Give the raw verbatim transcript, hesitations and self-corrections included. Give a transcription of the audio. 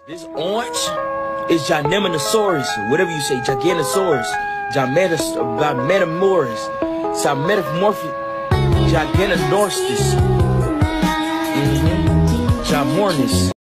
This orange is Ginomours, whatever you say, Giganosaurus, Ginomours, Ginomours, it's metamorphic, Giganosaurus, mm-hmm, Ginomours.